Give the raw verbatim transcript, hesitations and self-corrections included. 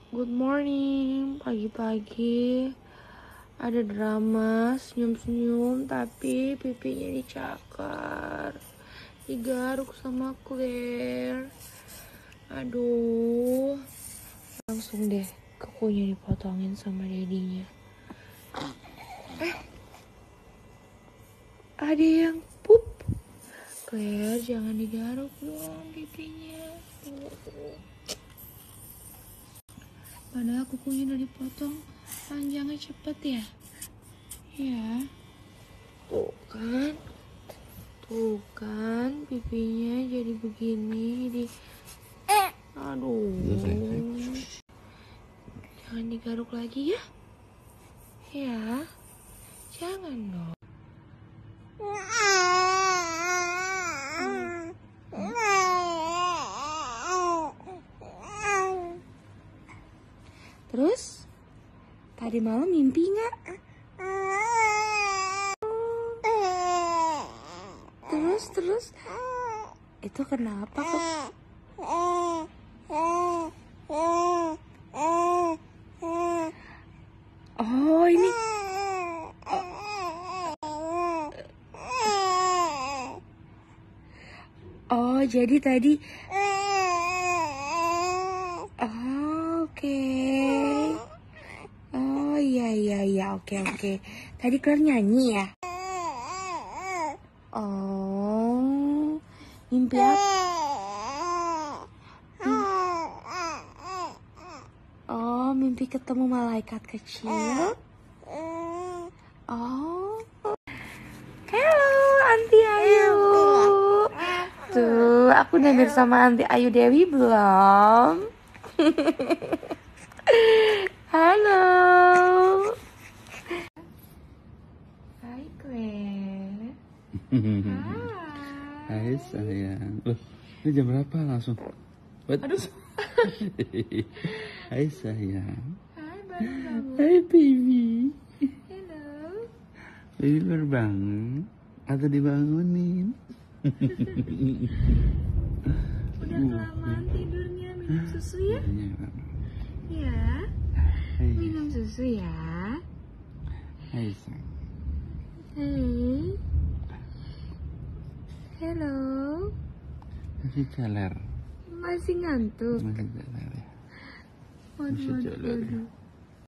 Good morning. Pagi-pagi ada drama senyum-senyum tapi pipinya dicakar, digaruk sama Claire. Aduh, langsung deh kukunya dipotongin sama dedinya. Eh, ada yang pup. Claire, jangan digaruk dong pipinya. Tuh. Padahal kukunya udah dipotong, panjangnya cepet ya. Ya, tuh kan, tuh kan pipinya jadi begini. Di, aduh, jangan digaruk lagi ya. Ya, jangan dong. Terus, tadi malam mimpi nggak? Terus, terus, itu kenapa kok? Oh, ini. Oh, jadi tadi. Oh, oke. Okay. Oh, iya, iya, iya. Oke, oke. Tadi Claire nyanyi ya? Oh, mimpi apa? Oh, mimpi ketemu malaikat kecil. Oh, halo Aunty Ayu. Tuh, aku udah bersama Aunty Ayu Dewi belum? Halo. Hai Claire. Hai sayang. Loh, ini jam berapa langsung? What? Aduh. Hai sayang. Hai baru bangun. Hai baby. Hello. Baby baru bangun atau dibangunin? Udah kelamaan tidurnya, minum susu ya? Ya. Hai. Minum susu ya. Hai sayang. Hai. Hello. Masih celer. Masih ngantuk. Masih celer ya. Waduh, Masih waduh, celer ya. waduh.